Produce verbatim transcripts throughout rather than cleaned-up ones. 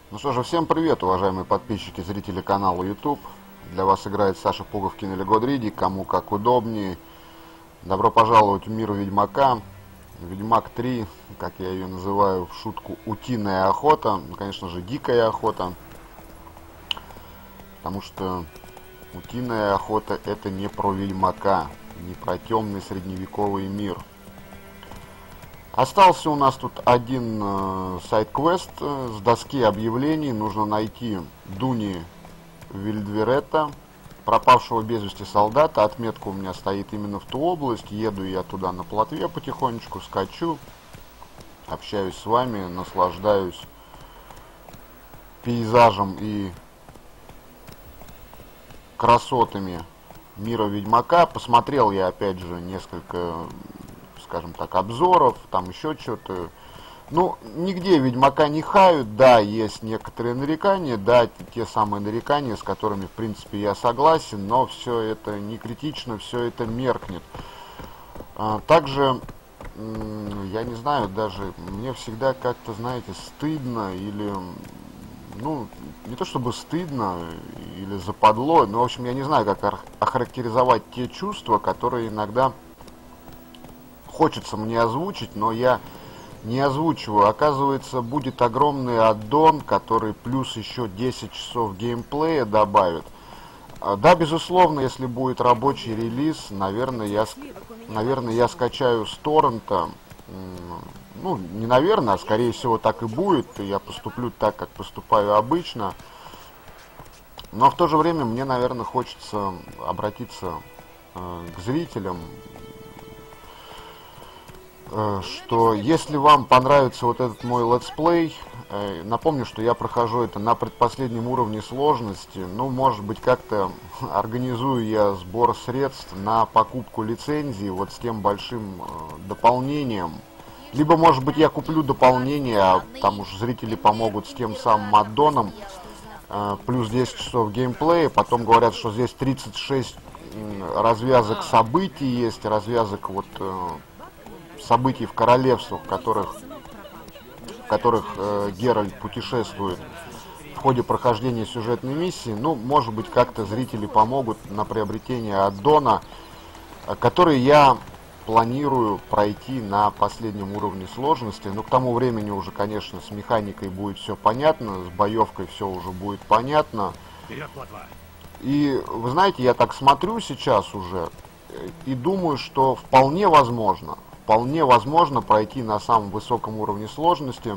Ну что же, всем привет, уважаемые подписчики, зрители канала YouTube. Для вас играет Саша Пуговкин или Годриди, кому как удобнее. Добро пожаловать в мир Ведьмака. Ведьмак три, как я ее называю в шутку, утиная охота. Ну, конечно же, дикая охота. Потому что утиная охота это не про Ведьмака, не про темный средневековый мир. Остался у нас тут один э, сайд-квест э, с доски объявлений. Нужно найти Дуни Вильдверетта, пропавшего без вести солдата. Отметка у меня стоит именно в ту область. Еду я туда на плотве потихонечку, скачу, общаюсь с вами, наслаждаюсь пейзажем и красотами мира Ведьмака. Посмотрел я опять же несколько, скажем так, обзоров, там еще что-то. Ну, нигде Ведьмака не хают, да, есть некоторые нарекания, да, те самые нарекания, с которыми, в принципе, я согласен, но все это не критично, все это меркнет. А, также, я не знаю, даже мне всегда как-то, знаете, стыдно или, ну, не то чтобы стыдно или западло, но, в общем, я не знаю, как охарактеризовать те чувства, которые иногда хочется мне озвучить, но я не озвучиваю. Оказывается, будет огромный аддон, который плюс еще десять часов геймплея добавит. Да, безусловно, если будет рабочий релиз, наверное, я, наверное, я скачаю с торрента. Ну, не наверное, а скорее всего так и будет. Я поступлю так, как поступаю обычно. Но в то же время мне, наверное, хочется обратиться э, к зрителям, что если вам понравится вот этот мой летсплей, напомню, что я прохожу это на предпоследнем уровне сложности, ну, может быть, как-то организую я сбор средств на покупку лицензии вот с тем большим дополнением. Либо, может быть, я куплю дополнение, а там уж зрители помогут с тем самым аддоном, плюс десять часов геймплея, потом говорят, что здесь тридцать шесть развязок событий есть, развязок вот событий в королевствах, в которых, в которых э, Геральт путешествует в ходе прохождения сюжетной миссии. Ну, может быть, как-то зрители помогут на приобретение аддона, э, который я планирую пройти на последнем уровне сложности. Но к тому времени уже, конечно, с механикой будет все понятно, с боевкой все уже будет понятно. И, вы знаете, я так смотрю сейчас уже и думаю, что вполне возможно, Вполне возможно пройти на самом высоком уровне сложности,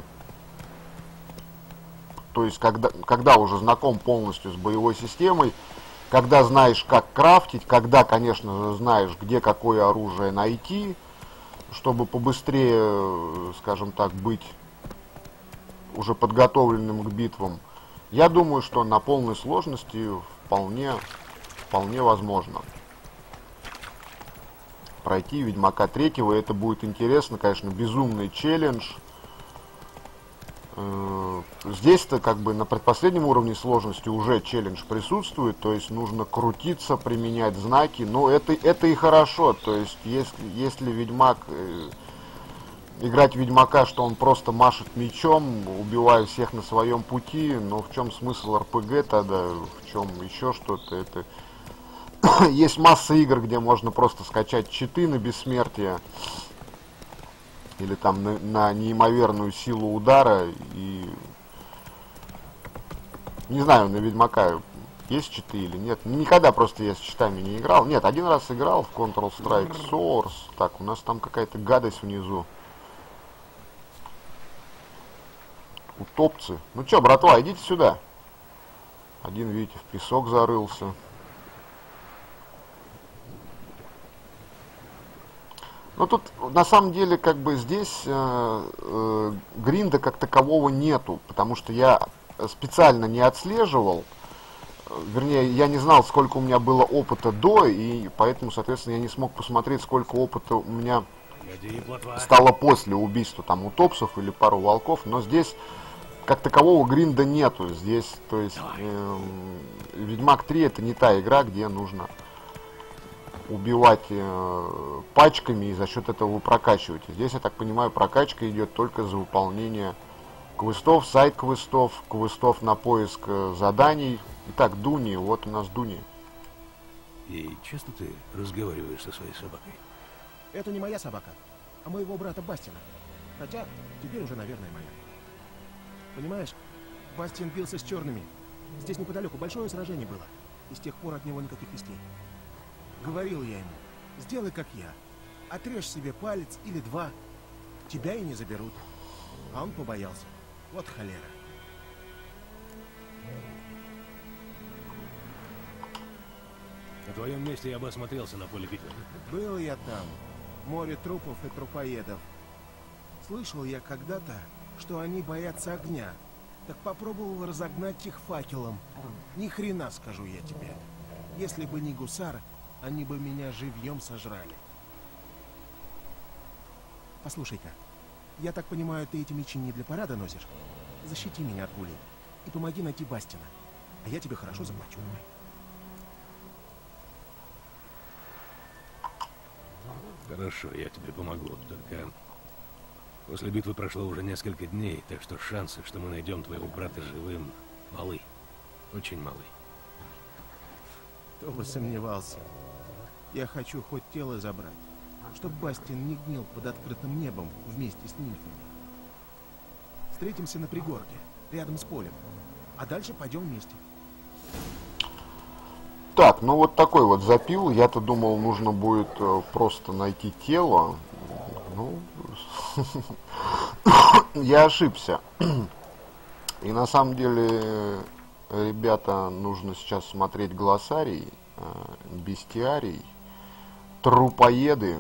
то есть когда, когда уже знаком полностью с боевой системой, когда знаешь, как крафтить, когда, конечно же, знаешь, где какое оружие найти, чтобы побыстрее, скажем так, быть уже подготовленным к битвам. Я думаю, что на полной сложности вполне, вполне возможно пройти Ведьмака третьего. Это будет интересно, конечно, безумный челлендж. Здесь-то как бы на предпоследнем уровне сложности уже челлендж присутствует, то есть нужно крутиться, применять знаки, но это, это и хорошо, то есть если, если Ведьмак, играть Ведьмака, что он просто машет мечом, убивая всех на своем пути, но в чем смысл эр пэ гэ тогда, в чем еще что-то, это... Есть масса игр, где можно просто скачать читы на бессмертие или там на, на неимоверную силу удара. И не знаю, на Ведьмака есть читы или нет. Никогда просто я с читами не играл. Нет, один раз играл в Counter-Strike Source. Так, у нас там какая-то гадость внизу. Утопцы. Ну чё, братва, идите сюда. Один, видите, в песок зарылся. Но тут на самом деле как бы здесь э, э, гринда как такового нету, потому что я специально не отслеживал, вернее я не знал, сколько у меня было опыта до, и поэтому, соответственно, я не смог посмотреть, сколько опыта у меня стало после убийства там утопсов или пару волков, но здесь как такового гринда нету, здесь, то есть э, Ведьмак три это не та игра, где нужно убивать э, пачками и за счет этого вы прокачиваете. Здесь, я так понимаю, прокачка идет только за выполнение квестов, сайт-квестов, квестов на поиск э, заданий. Итак, Дуни, вот у нас Дуни. И часто ты разговариваешь со своей собакой? Это не моя собака, а моего брата Бастина. Хотя, теперь уже, наверное, моя. Понимаешь, Бастин бился с черными. Здесь неподалеку большое сражение было. И с тех пор от него никаких вестей. Говорил я ему, сделай как я. Отрежь себе палец или два. Тебя и не заберут. А он побоялся. Вот холера. На твоем месте я бы осмотрелся на поле битвы. Был я там. Море трупов и трупоедов. Слышал я когда-то, что они боятся огня. Так попробовал разогнать их факелом. Ни хрена, скажу я тебе. Если бы не гусар, они бы меня живьем сожрали. Послушай-ка, я так понимаю, ты эти мечи не для парада носишь? Защити меня от пули и помоги найти Бастина, а я тебе хорошо заплачу. Хорошо, я тебе помогу, только... После битвы прошло уже несколько дней, так что шансы, что мы найдем твоего брата живым, малы. Очень малы. Кто бы сомневался. Я хочу хоть тело забрать, чтоб Бастин не гнил под открытым небом вместе с нимфами. Встретимся на пригорке, рядом с полем, а дальше пойдем вместе. Так, ну вот такой вот запил. Я-то думал, нужно будет э, просто найти тело. Ну, я ошибся. И на самом деле, ребята, нужно сейчас смотреть глоссарий, бестиарий, трупоеды,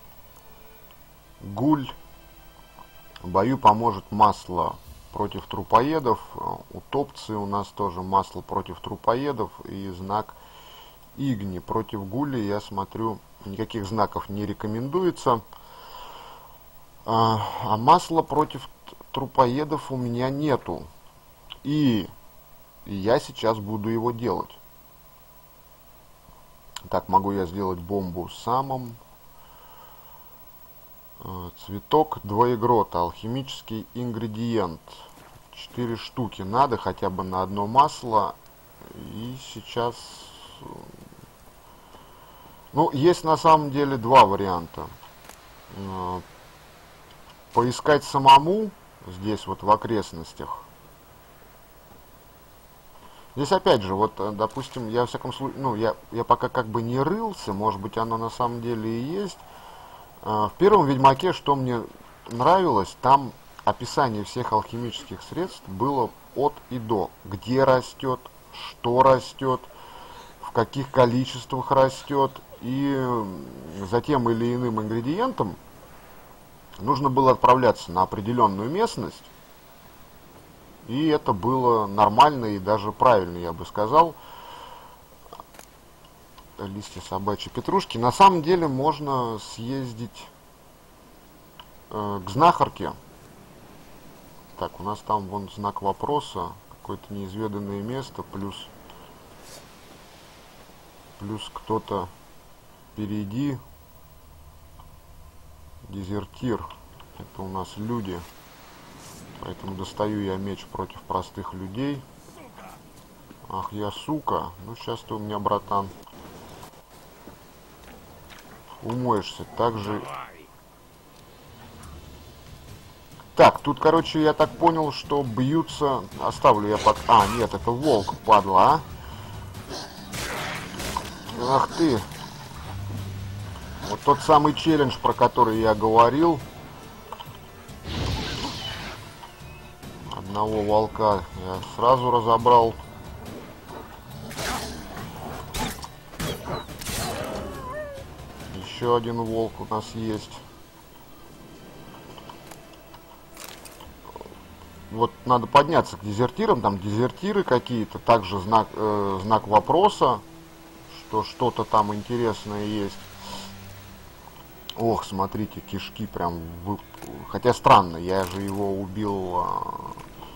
гуль. Бою поможет масло против трупоедов. Утопцы у нас тоже масло против трупоедов и знак Игни против гули. Я смотрю, никаких знаков не рекомендуется. А, а масла против трупоедов у меня нету. И, и я сейчас буду его делать. Так, могу я сделать бомбу самым. Цветок двоегрота. Алхимический ингредиент. Четыре штуки. Надо хотя бы на одно масло. И сейчас... Ну, есть на самом деле два варианта. Поискать самому здесь вот в окрестностях. Здесь опять же, вот, допустим, я, во всяком случае, ну, я, я пока как бы не рылся, может быть, оно на самом деле и есть. В первом Ведьмаке, что мне нравилось, там описание всех алхимических средств было от и до. Где растет, что растет, в каких количествах растет, и за тем или иным ингредиентом нужно было отправляться на определенную местность, и это было нормально и даже правильно, я бы сказал. Листья собачьей петрушки. На самом деле можно съездить э, к знахарке. Так, у нас там вон знак вопроса, какое-то неизведанное место, плюс, плюс кто-то впереди. Дезертир. Это у нас люди. Поэтому достаю я меч против простых людей. Ах, я сука. Ну, сейчас ты у меня, братан, умоешься. Также... Так, тут, короче, я так понял, что бьются... Оставлю я под... А, нет, это волк, падла, а? Ах ты. Вот тот самый челлендж, про который я говорил. Одного волка я сразу разобрал. Еще один волк у нас есть. Вот надо подняться к дезертирам. Там дезертиры какие-то. Также знак, э, знак вопроса, что что-то там интересное есть. Ох, смотрите, кишки прям... Вы... Хотя странно, я же его убил а,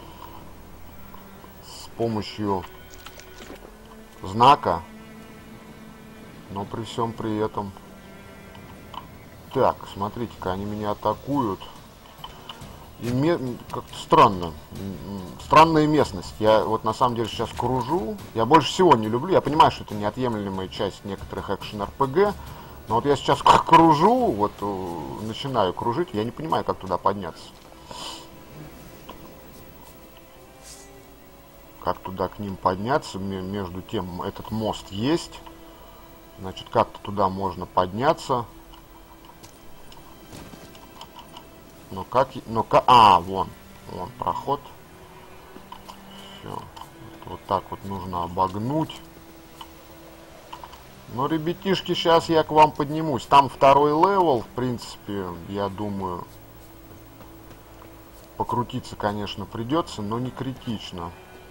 с помощью знака. Но при всем при этом... Так, смотрите-ка, они меня атакуют. И как-то странно. Странная местность. Я вот на самом деле сейчас кружу. Я больше всего не люблю. Я понимаю, что это неотъемлемая часть некоторых экшен-эр пэ гэ. Но вот я сейчас кружу, вот начинаю кружить, я не понимаю, как туда подняться. Как туда к ним подняться. Между тем, этот мост есть. Значит, как-то туда можно подняться. Но как... Но как... А, вон. Вон проход. Все. Вот так вот нужно обогнуть. Ну, ребятишки, сейчас я к вам поднимусь. Там второй левел, в принципе, я думаю. Покрутиться, конечно, придется, но не критично.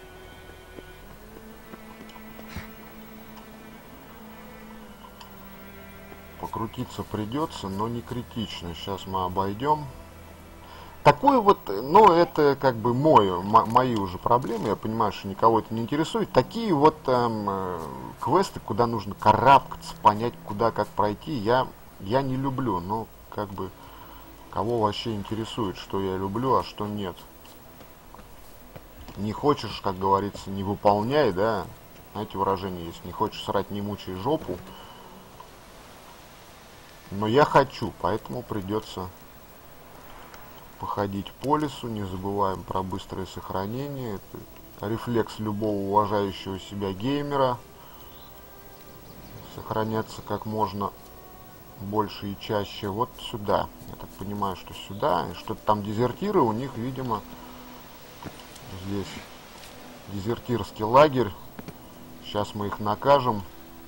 Покрутиться придется, но не критично. Сейчас мы обойдем. Такой вот, ну, это как бы мой, мои уже проблемы, я понимаю, что никого это не интересует. Такие вот эм, квесты, куда нужно карабкаться, понять, куда, как пройти, я, я не люблю. Ну, как бы, кого вообще интересует, что я люблю, а что нет. Не хочешь, как говорится, не выполняй, да. Знаете выражение есть, не хочешь срать, не мучай жопу. Но я хочу, поэтому придется... походить по лесу, не забываем про быстрое сохранение. Это рефлекс любого уважающего себя геймера. Сохраняться как можно больше и чаще. Вот сюда. Я так понимаю, что сюда. И что-то там дезертиры у них, видимо, здесь дезертирский лагерь. Сейчас мы их накажем.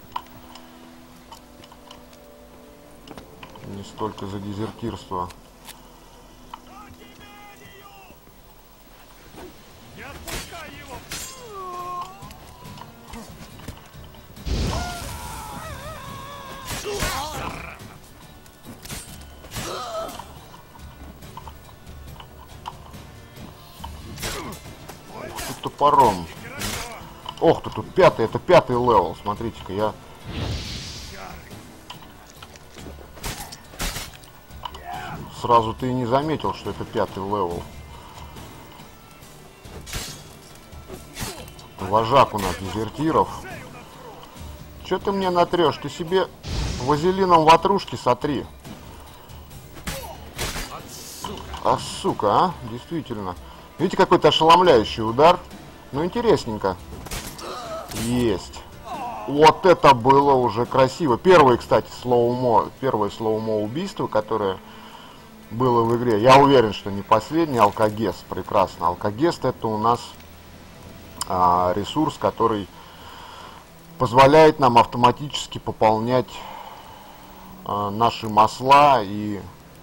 Не столько за дезертирство. Топором. Ох ты, тут пятый, это пятый левел. Смотрите-ка, я... Сразу ты и не заметил, что это пятый левел. Вожак у нас дезертиров. Че ты мне натрешь? Ты себе вазелином ватрушки сотри. А, сука, а? Действительно. Видите, какой-то ошеломляющий удар? Ну, интересненько. Есть. Вот это было уже красиво. Первое, кстати, слоумо, первое слоумо убийство, которое было в игре. Я уверен, что не последний. Алкогест. Прекрасно. Алкогест — это у нас а, ресурс, который позволяет нам автоматически пополнять а, наши масла и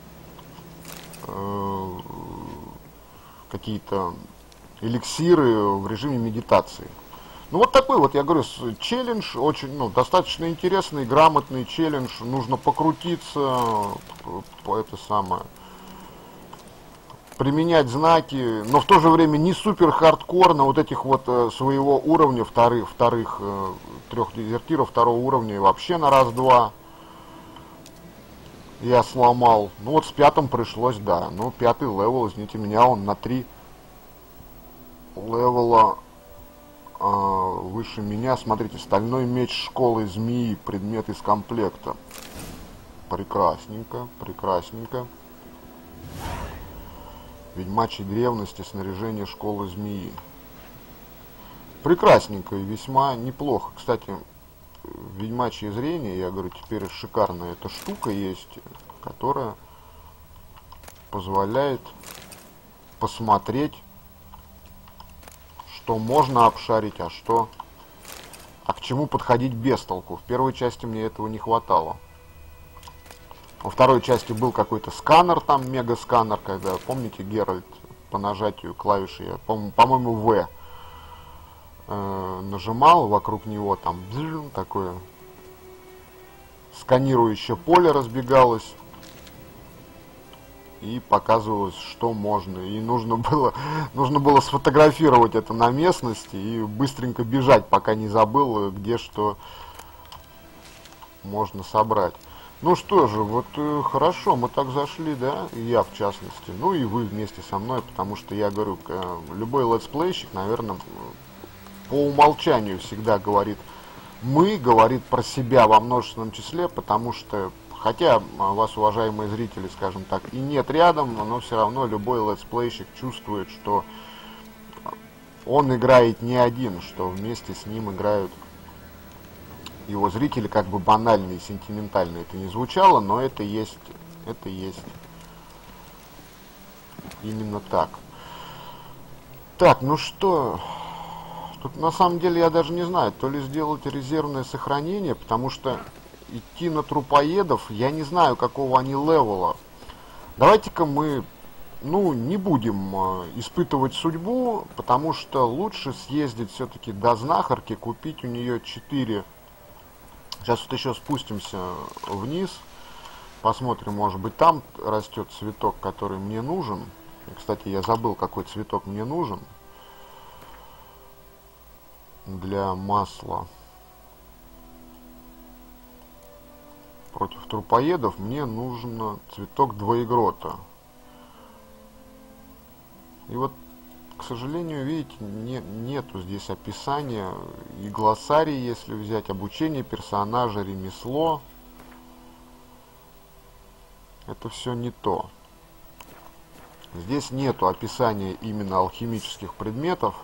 а, какие-то эликсиры в режиме медитации. Ну вот такой вот, я говорю, челлендж, очень, ну, достаточно интересный, грамотный челлендж. Нужно покрутиться, это самое, применять знаки, но в то же время не супер хардкорно. Вот этих вот э, своего уровня, вторых, вторых э, трех дезертиров второго уровня вообще на раз-два я сломал. Ну вот с пятым пришлось, да. Ну, пятый левел, извините меня, он на три левела э, выше меня. Смотрите, стальной меч школы змеи, предмет из комплекта. Прекрасненько, прекрасненько. Ведьмачьей древности, снаряжение школы змеи. Прекрасненько и весьма неплохо. Кстати, ведьмачье зрение, я говорю, теперь шикарная эта штука есть, которая позволяет посмотреть, что можно обшарить, а что, а к чему подходить без толку. В первой части мне этого не хватало. Во второй части был какой-то сканер, там мега-сканер, когда, помните, Геральт по нажатию клавиши, я, по-моему, В э, нажимал, вокруг него там такое сканирующее поле разбегалось и показывалось, что можно. И нужно было, нужно было сфотографировать это на местности и быстренько бежать, пока не забыл, где что можно собрать. Ну что же, вот э, хорошо, мы так зашли, да, и я в частности, ну и вы вместе со мной, потому что я говорю, э, любой летсплейщик, наверное, по умолчанию всегда говорит «мы», говорит про себя во множественном числе, потому что, хотя вас, уважаемые зрители, скажем так, и нет рядом, но все равно любой летсплейщик чувствует, что он играет не один, что вместе с ним играют его зрители, как бы банально и сентиментально это не звучало, но это есть, это есть именно так. Так, ну что, тут на самом деле я даже не знаю, то ли сделать резервное сохранение, потому что идти на трупоедов, я не знаю, какого они левела. Давайте-ка мы, ну, не будем э, испытывать судьбу, потому что лучше съездить все-таки до знахарки, купить у нее четыре. Сейчас вот еще спустимся вниз, посмотрим, может быть там растет цветок, который мне нужен. Кстати, я забыл, какой цветок мне нужен для масла. Против трупоедов мне нужен цветок двоегрота. И вот, к сожалению, видите, не, нету здесь описания и глоссарий, если взять обучение персонажа, ремесло. Это все не то. Здесь нету описания именно алхимических предметов.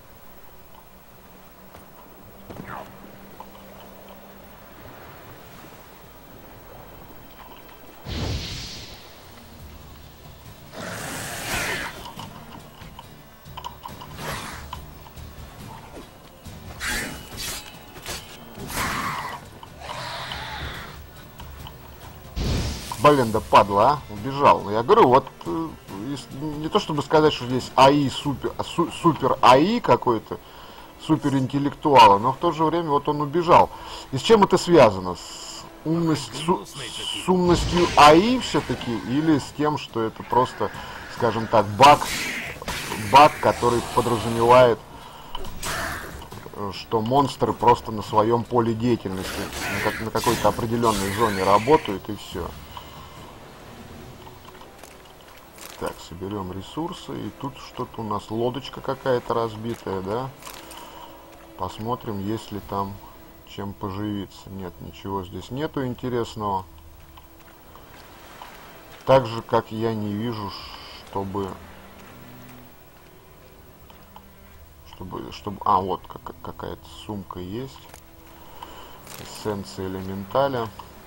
Блин, да падла, а? Убежал. Я говорю, вот э, не то чтобы сказать, что здесь АИ супер, су, супер АИ какой-то, супер интеллектуала, но в то же время вот он убежал. И с чем это связано? С, умность, су, с умностью АИ все-таки или с тем, что это просто, скажем так, баг, баг, который подразумевает, что монстры просто на своем поле деятельности, на, как, на какой-то определенной зоне работают и все. Так, соберем ресурсы. И тут что-то у нас лодочка какая-то разбитая, да? Посмотрим, есть ли там чем поживиться. Нет, ничего здесь нету интересного. Так же, как я не вижу, чтобы... Чтобы... чтобы а, вот как, какая-то сумка есть. Эссенция элементаля.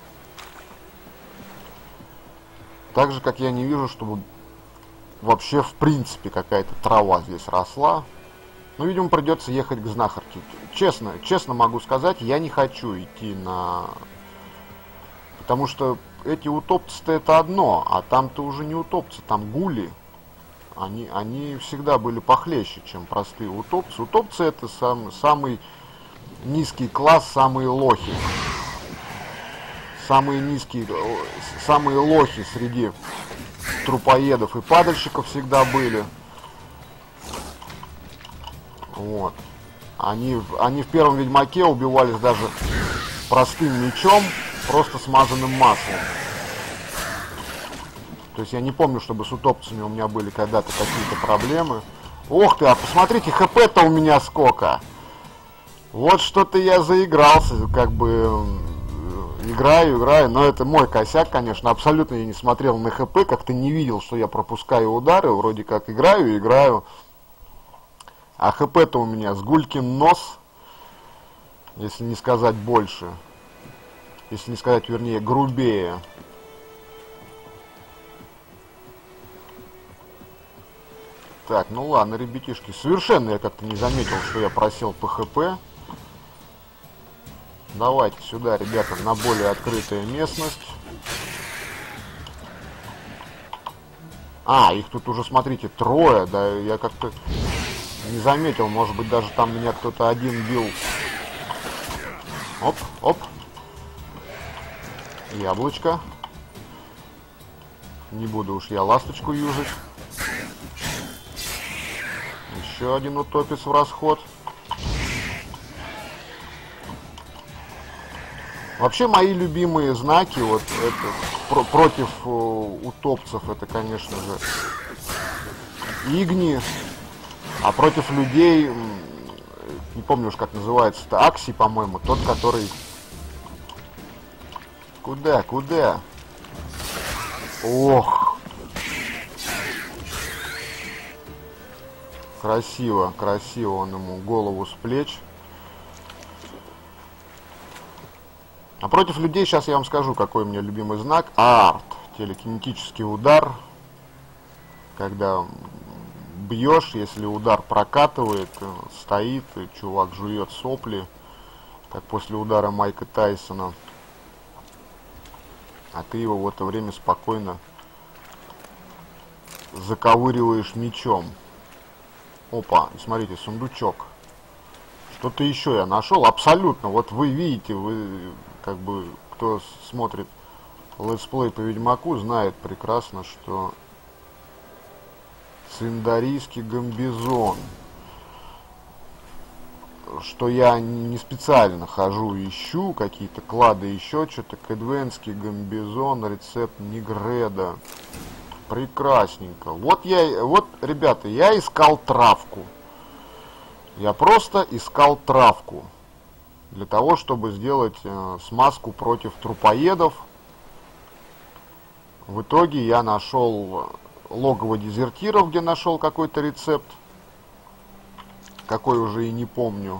Так же, как я не вижу, чтобы... вообще, в принципе, какая-то трава здесь росла. Ну, видимо, придется ехать к знахарке. Честно, честно могу сказать, я не хочу идти на... Потому что эти утопцы-то это одно, а там-то уже не утопцы, там гули. Они, они всегда были похлеще, чем простые утопцы. Утопцы это сам, самый низкий класс, самые лохи. Самые низкие, самые лохи среди... трупоедов и падальщиков всегда были. Вот. Они, они в первом Ведьмаке убивались даже простым мечом, просто смазанным маслом. То есть я не помню, чтобы с утопцами у меня были когда-то какие-то проблемы. Ох ты, а посмотрите, хп-то у меня сколько. Вот что-то я заигрался, как бы... Играю, играю, но это мой косяк, конечно. Абсолютно я не смотрел на ХП, как-то не видел, что я пропускаю удары. Вроде как играю, играю. А ХП-то у меня с гулькин нос, если не сказать больше. Если не сказать, вернее, грубее. Так, ну ладно, ребятишки. Совершенно я как-то не заметил, что я просел по ХП. Давайте сюда, ребята, на более открытая местность. А, их тут уже, смотрите, трое. Да, я как-то не заметил. Может быть, даже там меня кто-то один бил. Оп, оп. Яблочко. Не буду уж я ласточку юзать. Еще один утопец в расход. Вообще мои любимые знаки вот это, про, против э, утопцев это, конечно же, Игни, а против людей, не помню уж как называется, это Акси, по-моему, тот, который... Куда, куда? Ох! Красиво, красиво он ему голову с плеч. А против людей сейчас я вам скажу, какой у меня любимый знак. Арт. Телекинетический удар. Когда бьешь, если удар прокатывает, стоит, и чувак жует сопли, как после удара Майка Тайсона. А ты его в это время спокойно заковыриваешь мечом. Опа, смотрите, сундучок. Что-то еще я нашел. Абсолютно. Вот вы видите, вы как бы, кто смотрит летсплей по Ведьмаку, знает прекрасно, что циндарийский гамбизон. Что я не специально хожу и ищу какие-то клады, еще что-то. Кэдвенский гамбизон, рецепт Нигреда. Прекрасненько. Вот я, вот, ребята, я искал травку. Я просто искал травку. Для того, чтобы сделать э, смазку против трупоедов. В итоге я нашел логово дезертиров, где нашел какой-то рецепт. Какой уже и не помню.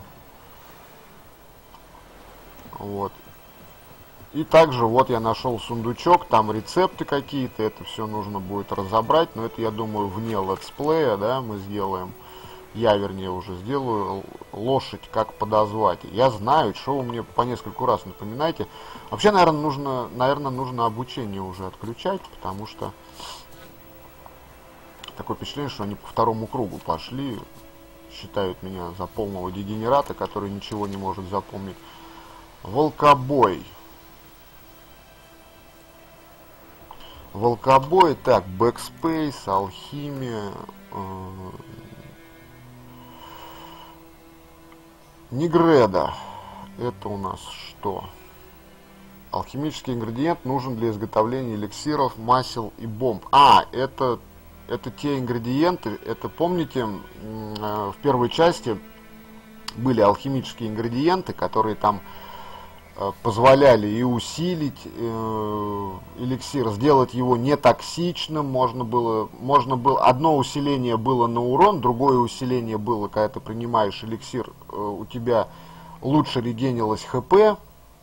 Вот. И также вот я нашел сундучок, там рецепты какие-то, это все нужно будет разобрать, но это, я думаю, вне летсплея, да, мы сделаем. Я, вернее, уже сделаю лошадь, как подозвать. Я знаю, что вы мне по нескольку раз напоминаете. Вообще, наверное, нужно, наверное, нужно обучение уже отключать, потому что такое впечатление, что они по второму кругу пошли. Считают меня за полного дегенерата, который ничего не может запомнить. Волкобой. Волкобой, так, бэкспейс, алхимия. Э, Нигреда. Это у нас что? Алхимический ингредиент нужен для изготовления эликсиров, масел и бомб. А, это... Это те ингредиенты, это, помните, в первой части были алхимические ингредиенты, которые там позволяли и усилить э, эликсир, сделать его нетоксичным. Можно было, можно было, одно усиление было на урон, другое усиление было, когда ты принимаешь эликсир, э, у тебя лучше регенилось ХП.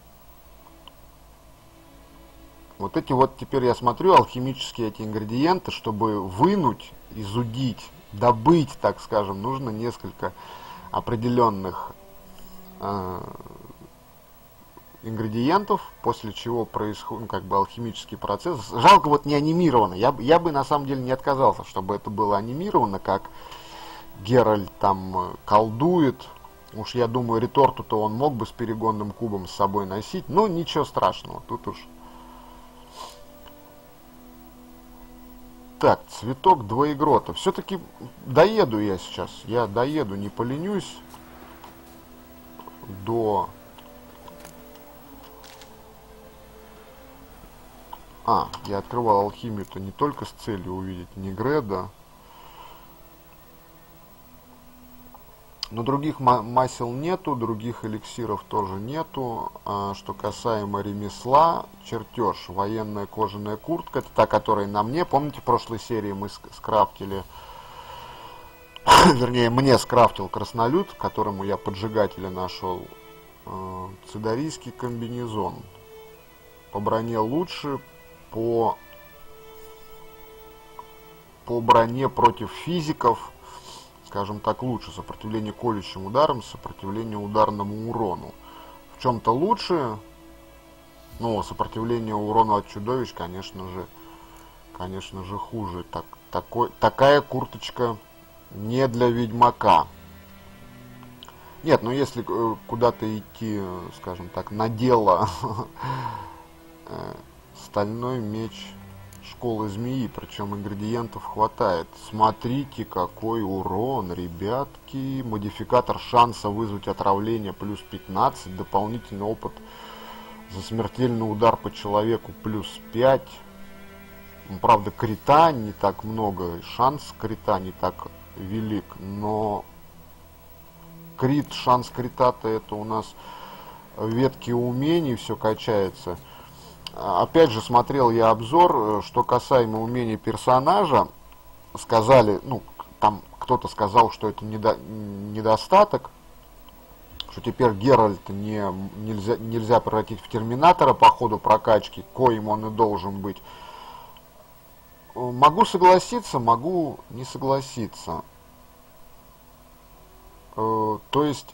Вот эти вот, теперь я смотрю, алхимические эти ингредиенты, чтобы вынуть, изудить, добыть, так скажем, нужно несколько определенных э, ингредиентов, после чего происходит, ну, как бы алхимический процесс. Жалко, вот не анимировано. Я, я бы на самом деле не отказался, чтобы это было анимировано, как Геральт там колдует. Уж я думаю, реторту-то он мог бы с перегонным кубом с собой носить, но ничего страшного, тут уж. Так, цветок двоегрота. Все-таки доеду я сейчас. Я доеду, не поленюсь. До... А, я открывал алхимию-то не только с целью увидеть Нигреда. Но других масел нету, других эликсиров тоже нету. А что касаемо ремесла, чертеж, военная кожаная куртка, это та, которая на мне. Помните, в прошлой серии мы скрафтили, вернее, мне скрафтил краснолюд, которому я поджигателя нашел. Циндарийский комбинезон. По броне лучше, по, по броне против физиков, скажем так, лучше. Сопротивление колющим ударам, сопротивление ударному урону. В чем-то лучше, но сопротивление урону от чудовищ, конечно же, конечно же, хуже. Так, такой, такая курточка не для ведьмака. Нет, ну если э, куда-то идти, скажем так, на дело, стальной меч школы змеи, причем ингредиентов хватает. Смотрите, какой урон, ребятки. Модификатор шанса вызвать отравление плюс пятнадцать, дополнительный опыт За смертельный удар по человеку плюс пять. Ну, правда, крита не так много, шанс крита не так велик, но крит, шанс крита-то это у нас ветки умений, все качается. Опять же, смотрел я обзор, что касаемо умений персонажа. Сказали, ну, там кто-то сказал, что это недо, недостаток, что теперь Геральт не, нельзя, нельзя превратить в Терминатора по ходу прокачки, коим он и должен быть. Могу согласиться, могу не согласиться. Э, то есть,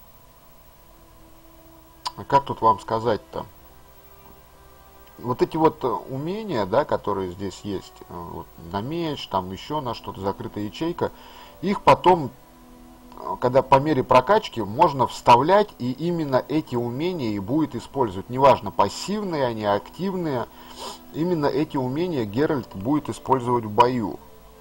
как тут вам сказать-то? Вот эти вот умения, да, которые здесь есть, вот, на меч, там еще на что-то, закрытая ячейка, их потом, когда по мере прокачки, можно вставлять, и именно эти умения и будет использовать. Неважно, пассивные они, активные, именно эти умения Геральт будет использовать в бою.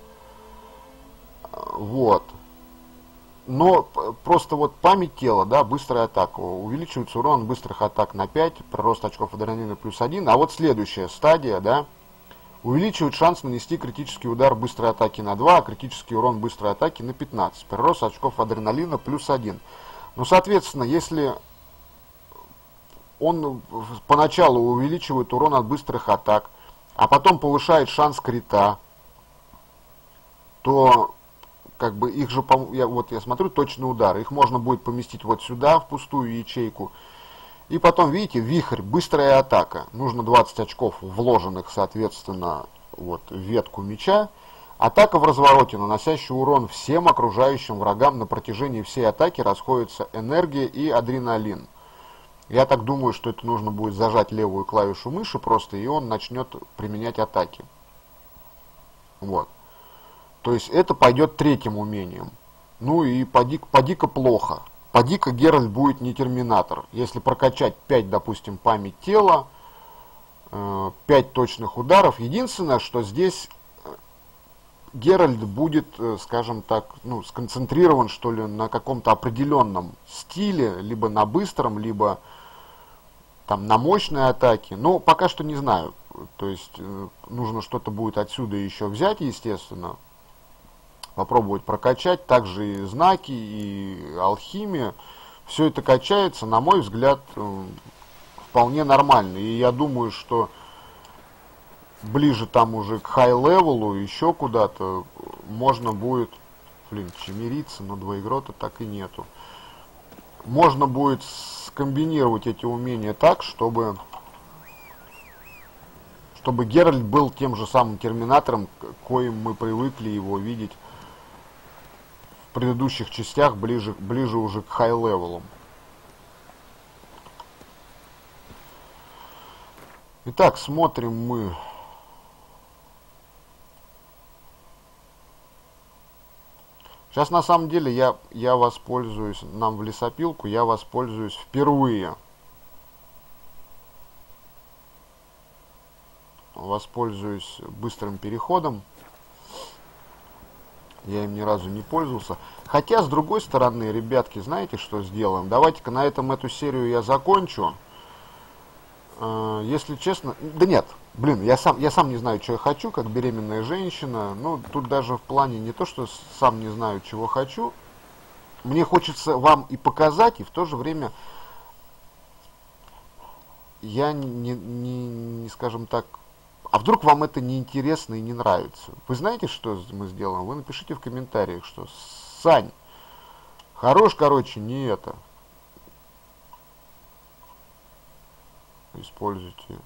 Вот. Но просто вот память тела, да, быстрая атака. Увеличивается урон быстрых атак на пять, прирост очков адреналина плюс один. А вот следующая стадия, да, увеличивает шанс нанести критический удар быстрой атаки на два, а критический урон быстрой атаки на пятнадцать. Прирост очков адреналина плюс один. Ну, соответственно, если он поначалу увеличивает урон от быстрых атак, а потом повышает шанс крита, то как бы их же, я, вот я смотрю, точный удар, их можно будет поместить вот сюда, в пустую ячейку. И потом, видите, вихрь, быстрая атака. Нужно двадцать очков вложенных, соответственно, вот, в ветку меча. Атака в развороте, наносящая урон всем окружающим врагам. На протяжении всей атаки расходятся энергия и адреналин. Я так думаю, что это нужно будет зажать левую клавишу мыши просто, и он начнет применять атаки. Вот. То есть это пойдет третьим умением. Ну и поди-ка поди плохо. Поди-ка Геральт будет не Терминатор. Если прокачать пять, допустим, память тела, пять точных ударов. Единственное, что здесь Геральт будет, скажем так, ну, сконцентрирован, что ли, на каком-то определенном стиле, либо на быстром, либо там на мощной атаке. Но пока что не знаю. То есть нужно что-то будет отсюда еще взять, естественно. Попробовать прокачать. Также и знаки, и алхимия. Все это качается, на мой взгляд, вполне нормально. И я думаю, что ближе там уже к хай-левелу, еще куда-то, можно будет, блин, чемериться, но двоегрота так и нету. Можно будет скомбинировать эти умения так, чтобы, чтобы Геральт был тем же самым Терминатором, коим мы привыкли его видеть в предыдущих частях, ближе, ближе уже к хай-левелу. Итак, смотрим мы. Сейчас на самом деле я, я воспользуюсь, нам в лесопилку, я воспользуюсь впервые. Воспользуюсь быстрым переходом. Я им ни разу не пользовался. Хотя, с другой стороны, ребятки, знаете, что сделаем? Давайте-ка на этом эту серию я закончу. Если честно... Да нет, блин, я сам, я сам не знаю, что я хочу, как беременная женщина. Ну, тут даже в плане не то, что сам не знаю, чего хочу. Мне хочется вам и показать, и в то же время я не, не, не скажем так... А вдруг вам это неинтересно и не нравится? Вы знаете, что мы сделаем? Вы напишите в комментариях, что Сань, хорош, короче, не это. Используйте.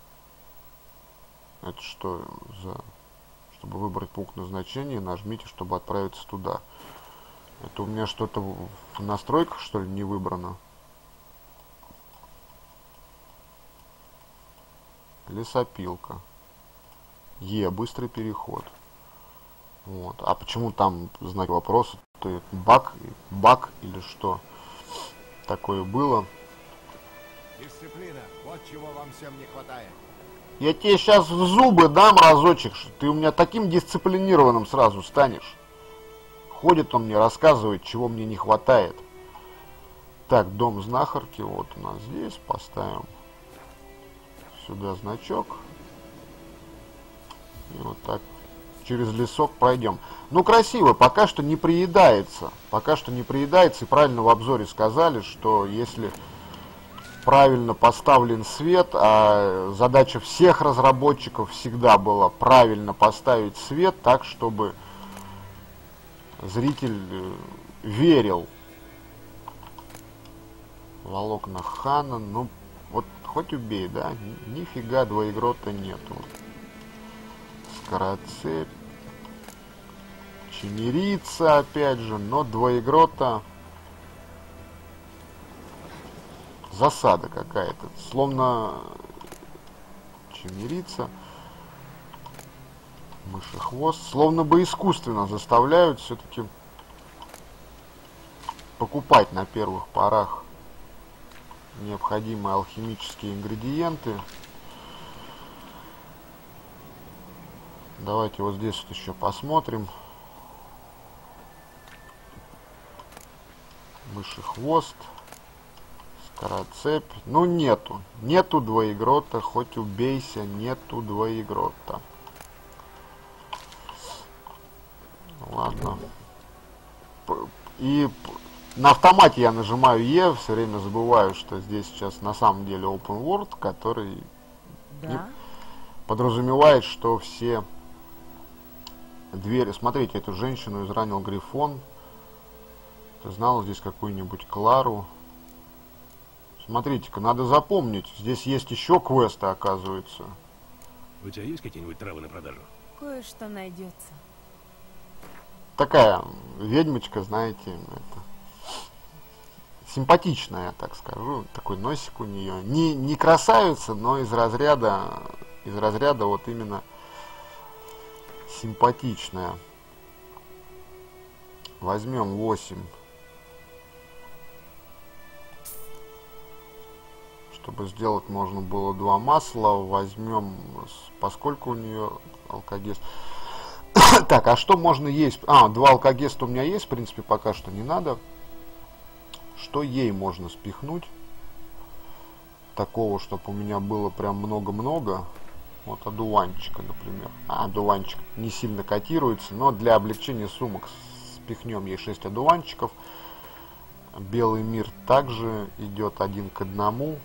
Это что за... Чтобы выбрать пункт назначения, нажмите, чтобы отправиться туда. Это у меня что-то в настройках, что ли, не выбрано? Лесопилка. Е, быстрый переход. Вот. А почему там знак вопроса? То баг, баг или что такое было? Дисциплина. Вот чего вам всем не хватает. Я тебе сейчас в зубы дам разочек, что ты у меня таким дисциплинированным сразу станешь. Ходит он мне, рассказывает, чего мне не хватает. Так, дом знахарки, вот у нас здесь, поставим. Сюда значок. И вот так через лесок пройдем. Ну, красиво, пока что не приедается. Пока что не приедается. И правильно в обзоре сказали, что если правильно поставлен свет, а задача всех разработчиков всегда была правильно поставить свет так, чтобы зритель верил. Волокна Хана, ну, вот хоть убей, да? Нифига двоегрота нету. Скороцепь. Чемерица, опять же, но двоегрота... Засада какая-то. Словно чемерица. Мышехвост. Словно бы искусственно заставляют все-таки покупать на первых порах необходимые алхимические ингредиенты. Давайте вот здесь вот еще посмотрим. Мышехвост. Скороцепь. Ну нету. Нету двоегрота. Хоть убейся. Нету двоегрота. Ладно. И на автомате я нажимаю Е. Все время забываю, что здесь сейчас на самом деле open world, который Да. подразумевает, что все двери... Смотрите, эту женщину изранил Грифон. Ты знал здесь какую-нибудь Клару? Смотрите-ка, надо запомнить. Здесь есть еще квесты, оказывается. У тебя есть какие-нибудь травы на продажу? Кое-что найдется. Такая ведьмочка, знаете, это, симпатичная, я так скажу. Такой носик у нее. Не, не красавица, но из разряда, из разряда вот именно симпатичная. Возьмем восемь. Чтобы сделать можно было два масла. Возьмем, поскольку у нее алкогест. Так, а что можно есть? А, два алкогеста у меня есть, в принципе, пока что не надо. Что ей можно спихнуть? Такого, чтобы у меня было прям много-много. Вот одуванчика, например. А, одуванчик не сильно котируется, но для облегчения сумок спихнем ей шесть одуванчиков. Белый мир также идет один к одному.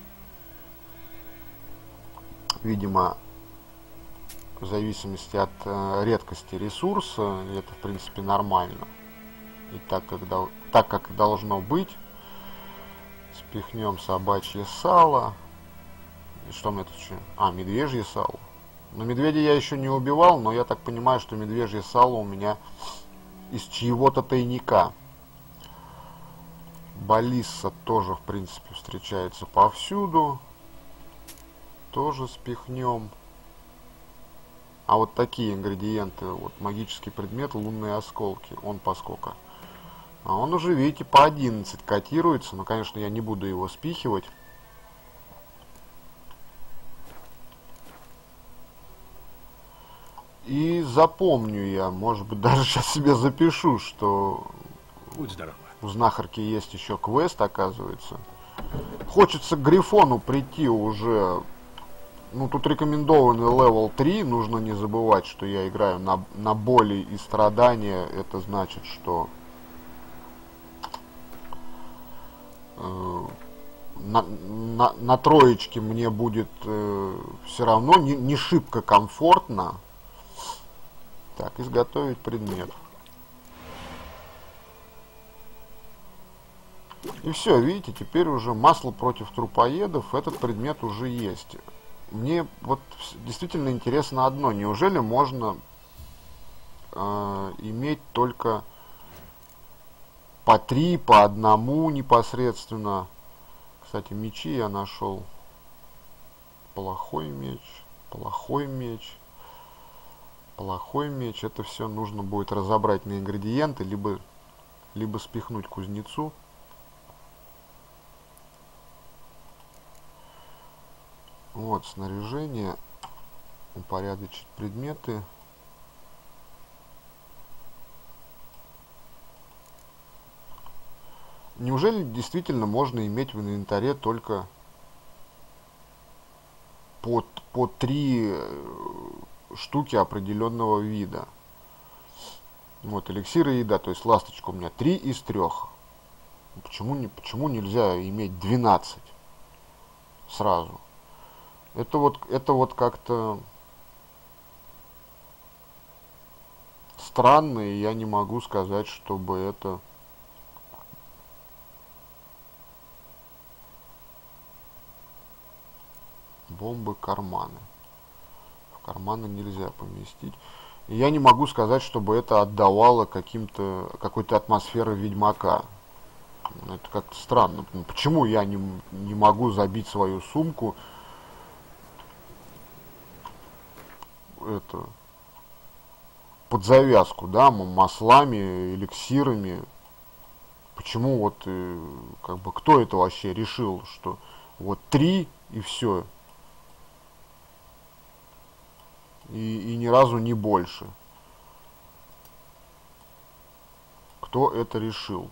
Видимо, в зависимости от э, редкости ресурса, это в принципе нормально. И так как, дол так как должно быть, спихнем собачье сало. И что мне тут еще? А, медвежье сало. Но медведя я еще не убивал, но я так понимаю, что медвежье сало у меня из чьего-то тайника. Балисса тоже, в принципе, встречается повсюду. Тоже спихнем. А вот такие ингредиенты, вот магический предмет, лунные осколки, он по сколько? А он уже, видите, по одиннадцать котируется, но, конечно, я не буду его спихивать. И запомню я, может быть, даже сейчас себе запишу, что Будь здоров. у знахарки есть еще квест, оказывается. Хочется к Грифону прийти уже. Ну, тут рекомендованный левел три. Нужно не забывать, что я играю на, на боли и страдания. Это значит, что э, на, на, на троечке мне будет э, все равно не, не шибко комфортно. Так, изготовить предмет. И все, видите, теперь уже масло против трупоедов. Этот предмет уже есть. Мне вот действительно интересно одно. Неужели можно э, иметь только по три, по одному непосредственно? Кстати, мечи я нашел. Плохой меч, плохой меч, плохой меч. Это все нужно будет разобрать на ингредиенты, либо, либо спихнуть кузнецу. Вот, снаряжение, упорядочить предметы. Неужели действительно можно иметь в инвентаре только по, по три штуки определенного вида. Вот, эликсиры и еда, то есть ласточка у меня три из трех. Почему, не, почему нельзя иметь двенадцать сразу? Это вот, это вот как-то странно, и я не могу сказать, чтобы это... Бомбы, карманы. В карманы нельзя поместить. И я не могу сказать, чтобы это отдавало каким-то, какой-то атмосферой Ведьмака. Это как-то странно. Почему я не, не могу забить свою сумку это, под завязку, да, маслами, эликсирами? Почему вот, э, как бы, кто это вообще решил, что вот три и все? И, и ни разу не больше. Кто это решил?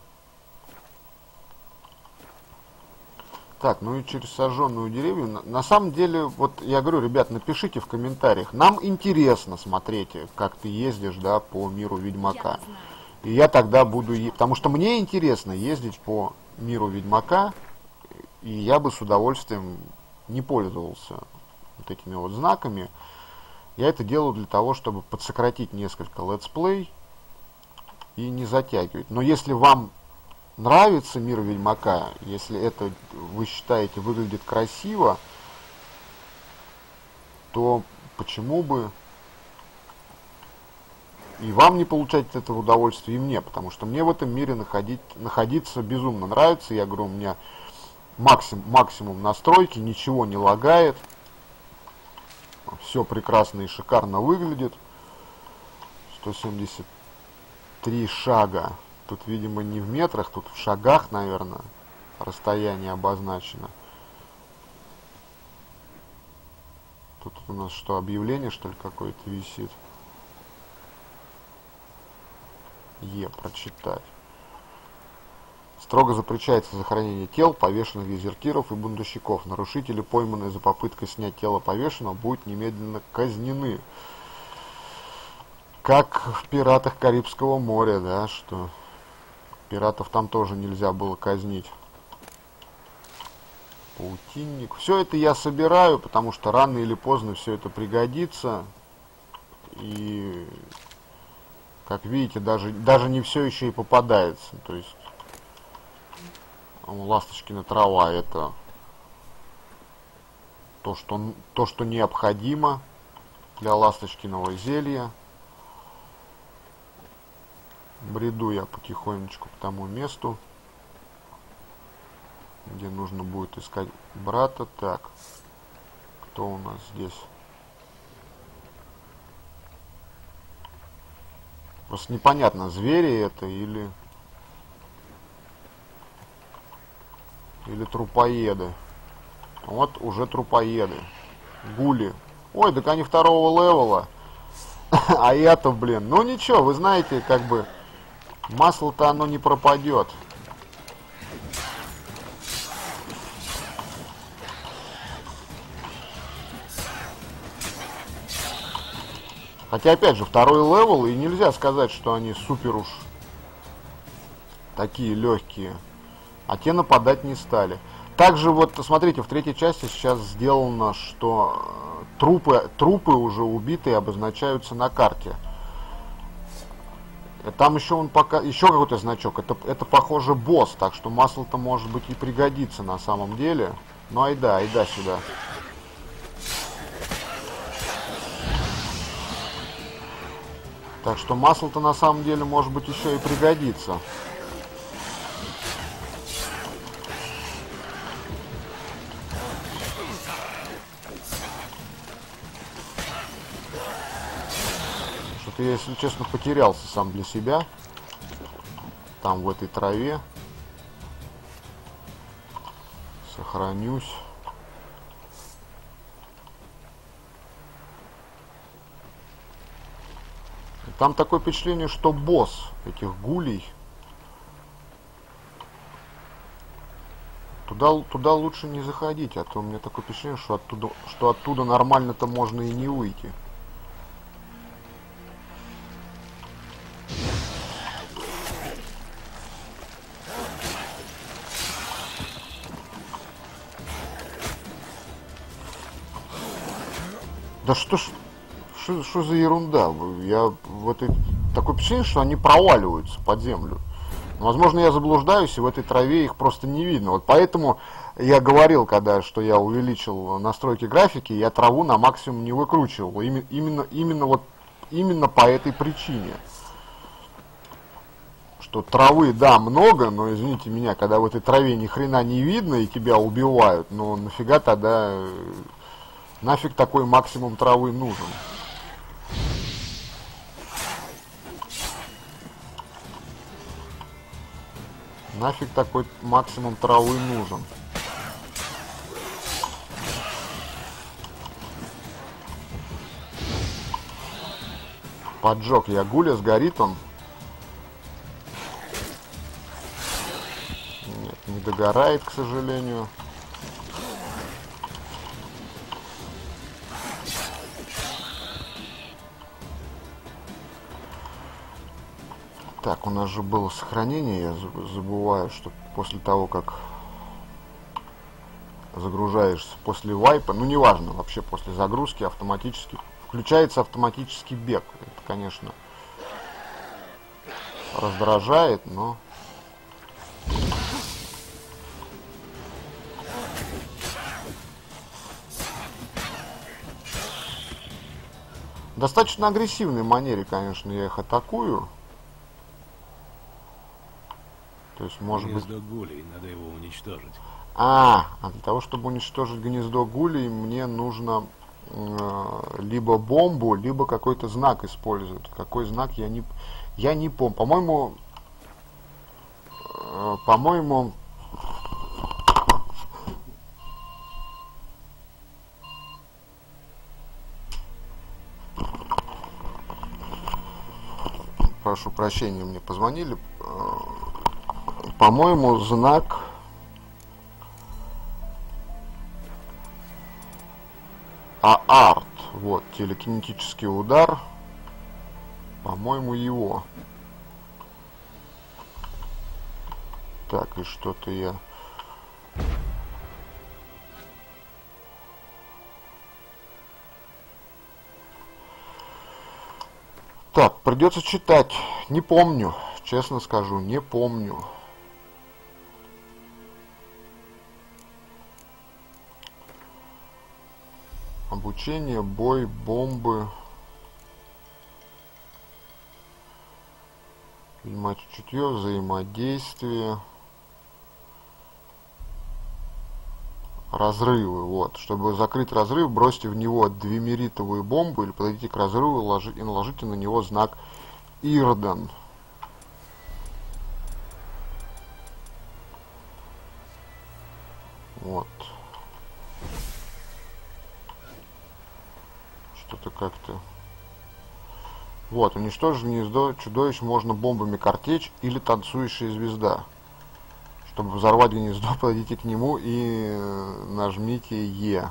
Так, ну и через сожженную деревню. На, на самом деле, вот я говорю, ребят, напишите в комментариях. Нам интересно смотреть, как ты ездишь, да, по миру Ведьмака. И я тогда буду... Е... Потому что мне интересно ездить по миру Ведьмака, и я бы с удовольствием не пользовался вот этими вот знаками. Я это делаю для того, чтобы подсократить несколько летсплей и не затягивать. Но если вам нравится мир Ведьмака, если это, вы считаете, выглядит красиво, то почему бы и вам не получать от этого удовольствия, и мне, потому что мне в этом мире находить, находиться безумно нравится. Я говорю, у меня максимум, максимум настройки, ничего не лагает. Все прекрасно и шикарно выглядит. сто семьдесят три шага. Тут, видимо, не в метрах, тут в шагах, наверное, расстояние обозначено. Тут у нас что, объявление, что ли, какое-то висит? Е, прочитать. Строго запрещается захоронение тел повешенных дезертиров и бунтовщиков. Нарушители, пойманные за попыткой снять тело повешенного, будут немедленно казнены. Как в «Пиратах Карибского моря», да, что пиратов там тоже нельзя было казнить. Паутинник. Все это я собираю, потому что рано или поздно все это пригодится. И, как видите, даже, даже не все еще и попадается. То есть ласточкина трава — это то, что, то, что необходимо для ласточкиного зелья. Бреду я потихонечку к тому месту, где нужно будет искать брата. Так, кто у нас здесь? Просто непонятно, звери это или... Или трупоеды. Вот уже трупоеды. Гули. Ой, так они второго левела. А я-то, блин. Ну ничего, вы знаете, как бы масло-то оно не пропадет. Хотя, опять же, второй левел, и нельзя сказать, что они супер уж такие легкие. А те нападать не стали. Также вот, смотрите, в третьей части сейчас сделано, что трупы, трупы уже убитые обозначаются на карте. Там еще он пока еще какой-то значок. Это, это похоже босс, так что масло-то может быть и пригодится на самом деле. Ну айда, айда сюда. Так что масло-то на самом деле может быть еще и пригодится. Я, если честно, потерялся сам для себя. Там, в этой траве. Сохранюсь. И там такое впечатление, что босс этих гулей. Туда, туда лучше не заходить, а то у меня такое впечатление, что оттуда, что оттуда нормально-то можно и не выйти. Да что ж, что, что за ерунда? Я в этой такое впечатление, что они проваливаются под землю. Возможно, я заблуждаюсь, и в этой траве их просто не видно. Вот поэтому я говорил, когда что я увеличил настройки графики, я траву на максимум не выкручивал. Именно, именно, именно вот именно по этой причине. Что травы, да, много, но извините меня, когда в этой траве ни хрена не видно и тебя убивают, ну нафига тогда, нафиг такой максимум травы нужен? Нафиг такой максимум травы нужен? Поджег я гуля, сгорит он. Нет, не догорает, к сожалению. Так, у нас же было сохранение, я забываю, что после того, как загружаешься, после вайпа, ну неважно, вообще после загрузки автоматически, включается автоматический бег. Это, конечно, раздражает, но... В достаточно агрессивной манере, конечно, я их атакую. То есть, может быть... Гнездо гулей, надо его уничтожить. А, а для того, чтобы уничтожить гнездо гулей, мне нужно э, либо бомбу, либо какой-то знак использовать. Какой знак, я не, я не помню. По-моему, э, по-моему... Прошу прощения, мне позвонили. По-моему, знак... А арт, вот, телекинетический удар, по-моему, его. Так, и что-то я... Так, придется читать. Не помню, честно скажу, не помню. Обучение, бой, бомбы. Понимать чутье, взаимодействие. Разрывы. Вот. Чтобы закрыть разрыв, бросьте в него двемеритовую бомбу или подойдите к разрыву и, ложи, и наложите на него знак Ирден. Вот. Что-то как-то... Вот, уничтожить гнездо чудовищ можно бомбами картечь или танцующая звезда. Чтобы взорвать гнездо, подойдите к нему и нажмите Е.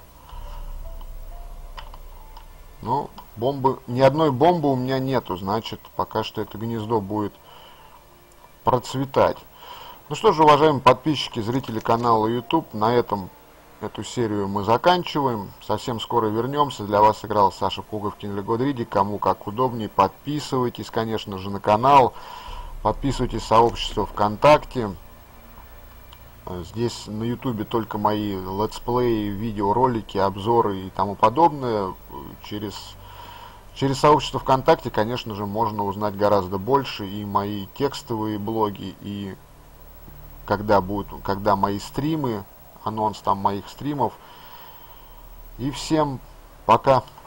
Ну, бомбы... Ни одной бомбы у меня нету, значит, пока что это гнездо будет процветать. Ну что же, уважаемые подписчики, зрители канала YouTube, на этом эту серию мы заканчиваем. Совсем скоро вернемся. Для вас играл Саша Пуговкин или Годриди. Кому как удобнее, подписывайтесь, конечно же, на канал. Подписывайтесь в сообщество ВКонтакте. Здесь на YouTube только мои летсплеи, видеоролики, обзоры и тому подобное. Через, через сообщество ВКонтакте, конечно же, можно узнать гораздо больше. И мои текстовые блоги, и когда будут, когда мои стримы, анонс там моих стримов. И всем пока.